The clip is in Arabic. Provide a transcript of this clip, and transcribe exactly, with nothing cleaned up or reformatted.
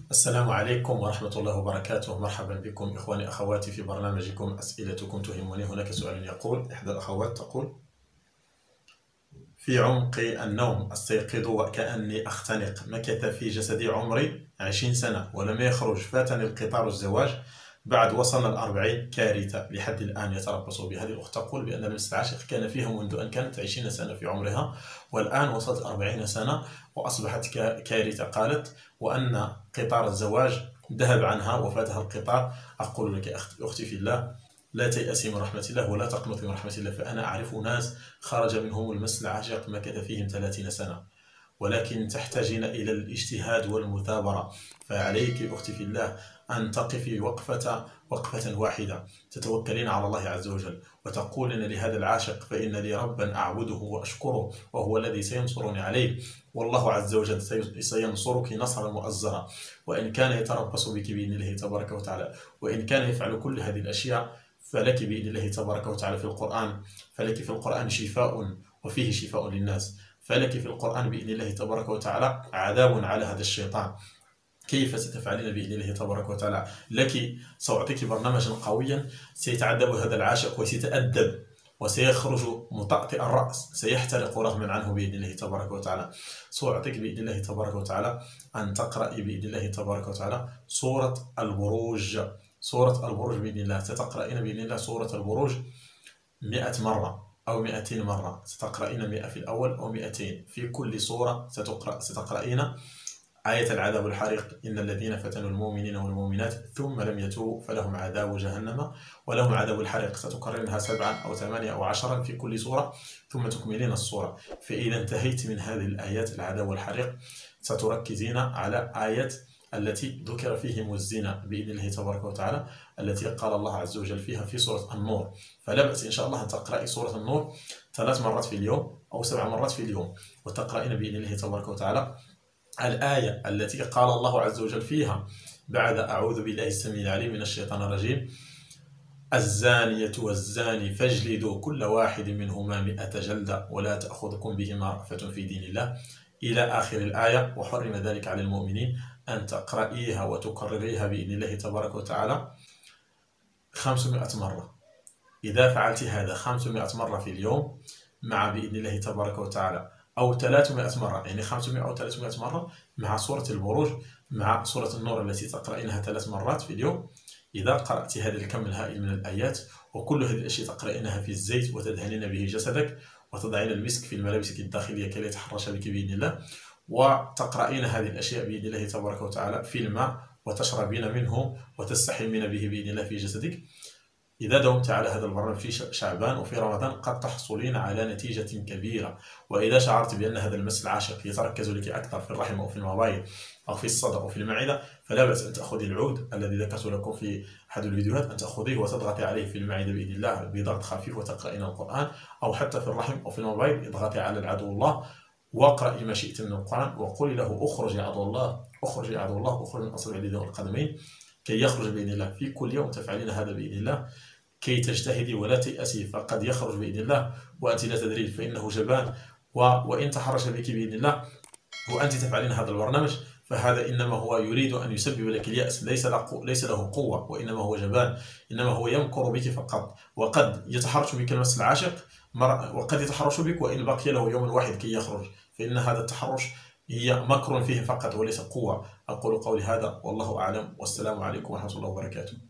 السلام عليكم ورحمة الله وبركاته. مرحبا بكم إخواني أخواتي في برنامجكم أسئلتكم تهمني. هناك سؤال يقول، إحدى الأخوات تقول: في عمق النوم أستيقظ وكأني أختنق، مكث في جسدي عمري عشرين سنة ولم يخرج، فاتني القطار الزواج بعد وصلنا الأربعين، كارثة لحد الآن يتربص بي. هذه الأخت تقول بأن لمس العاشق كان فيها منذ أن كانت عشرين سنة في عمرها، والآن وصلت أربعين سنة وأصبحت كارثة. قالت وأن قطار الزواج ذهب عنها وفاتها القطار. أقول لك أختي في الله، لا تيأسي من رحمة الله ولا تقنطي من رحمة الله، فأنا أعرف ناس خرج منهم المس العاشق مكث فيهم ثلاثين سنة، ولكن تحتاجين إلى الاجتهاد والمثابرة. فعليك أختي في الله أن تقفي وقفة وقفة واحدة، تتوكلين على الله عز وجل وتقولين لهذا العاشق: فإن لي ربا أعبده وأشكره وهو الذي سينصرني عليه، والله عز وجل سينصرك نصرا مؤزرا. وإن كان يتربص بك بإذن الله تبارك وتعالى، وإن كان يفعل كل هذه الأشياء، فلك بإذن الله تبارك وتعالى في القرآن، فلك في القرآن شفاء وفيه شفاء للناس، فلك في القرآن بإذن الله تبارك وتعالى عذاب على هذا الشيطان. كيف ستفعلين بإذن الله تبارك وتعالى؟ لك سأعطيك برنامجا قويا سيتعذب هذا العاشق وسيتأدب وسيخرج مطأطئ الرأس، سيحترق رغما عنه بإذن الله تبارك وتعالى. سأعطيك بإذن الله تبارك وتعالى أن تقرأي بإذن الله تبارك وتعالى سورة البروج. سورة البروج بإذن الله ستقرأين بإذن الله سورة البروج مئة مرة أو مئتين مرة. ستقرأين مئة في الأول أو مئتين. في كل سورة ستقرأ ستقرأين آية العذاب الحريق: إن الذين فتنوا المؤمنين والمؤمنات ثم لم يتوبوا فلهم عذاب جهنم ولهم عذاب الحريق. ستكررها سبعا أو ثمانية أو عشرا في كل سورة ثم تكملين السورة. فإذا انتهيت من هذه الآيات العذاب الحريق ستركزين على آية التي ذكر فيهم الزنا بإذن الله تبارك وتعالى، التي قال الله عز وجل فيها في سورة النور. فلا بأس إن شاء الله أن تقرأي سورة النور ثلاث مرات في اليوم أو سبع مرات في اليوم، وتقرأين بإذن الله تبارك وتعالى الآية التي قال الله عز وجل فيها بعد أعوذ بالله السميع العليم من الشيطان الرجيم: الزانية والزاني فاجلدوا كل واحد منهما مئة جلدة ولا تأخذكم بهما رأفة في دين الله، إلى آخر الآية. وحرم ذلك على المؤمنين. أن تقرأيها وتكرريها بإذن الله تبارك وتعالى خمسمائة مرة. إذا فعلت هذا خمسمائة مرة في اليوم مع بإذن الله تبارك وتعالى أو ثلاثمائة مرة، يعني خمسمائة أو ثلاثمائة مرة مع سورة البروج مع سورة النور التي تقرأينها ثلاث مرات في اليوم، إذا قرأت هذا الكم الهائل من الآيات وكل هذه الأشياء تقرأينها في الزيت وتدهنين به جسدك وتضعين المسك في الملابس الداخلية كي لا يتحرش بك بإذن الله، وتقرأين هذه الأشياء بإذن الله تبارك وتعالى في الماء وتشربين منه وتستحمين به بإذن الله في جسدك، إذا داومت على هذا البرنامج في شعبان وفي رمضان قد تحصلين على نتيجة كبيرة. وإذا شعرت بأن هذا المس العاشق يتركز لك أكثر في الرحم أو في المبايض أو في الصدر أو في المعدة، فلا بأس أن تأخذي العود الذي ذكرت لكم في أحد الفيديوهات، أن تأخذيه وتضغطي عليه في المعدة بإذن الله بضغط خفيف وتقرأين القرآن، أو حتى في الرحم أو في المبايض اضغطي على العدو الله واقرأي ما شئت من القرآن وقولي له: أخرج يا عدو الله، أخرج يا عدو الله، أخرج من أصابع اليدين والقدمين، كي يخرج بإذن الله. في كل يوم تفعلين هذا بإذن الله كي تجتهدي ولا تيأسي، فقد يخرج بإذن الله وأنت لا تدري، فإنه جبان. و... وإن تحرش بك بإذن الله وأنت تفعلين هذا البرنامج، فهذا إنما هو يريد أن يسبب لك اليأس، ليس له ليس له قوة، وإنما هو جبان، إنما هو يمكر بك فقط. وقد يتحرش بك المس العاشق مر... وقد يتحرش بك وإن بقي له يوم واحد كي يخرج، فإن هذا التحرش هي مكر فيه فقط وليس قوة. أقول قولي هذا والله أعلم، والسلام عليكم ورحمة الله وبركاته.